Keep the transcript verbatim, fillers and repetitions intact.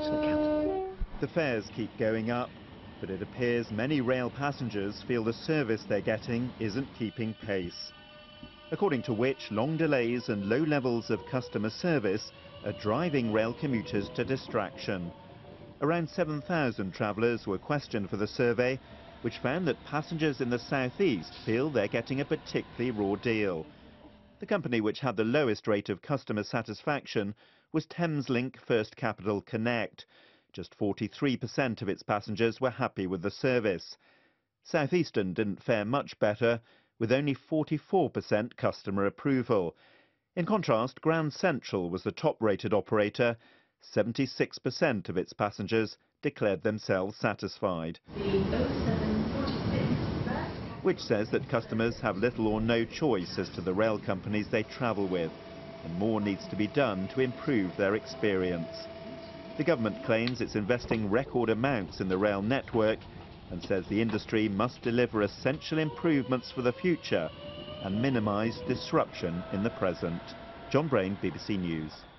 excellent captain. The fares keep going up, but it appears many rail passengers feel the service they're getting isn't keeping pace. According to which, long delays and low levels of customer service are driving rail commuters to distraction. Around seven thousand travellers were questioned for the survey, which found that passengers in the southeast feel they're getting a particularly raw deal. The company which had the lowest rate of customer satisfaction was Thameslink First Capital Connect. Just forty-three percent of its passengers were happy with the service. Southeastern didn't fare much better, with only forty-four percent customer approval. In contrast, Grand Central was the top-rated operator. seventy-six percent of its passengers declared themselves satisfied, which says that customers have little or no choice as to the rail companies they travel with, and more needs to be done to improve their experience. The government claims it's investing record amounts in the rail network and says the industry must deliver essential improvements for the future and minimise disruption in the present. John Brain, B B C News.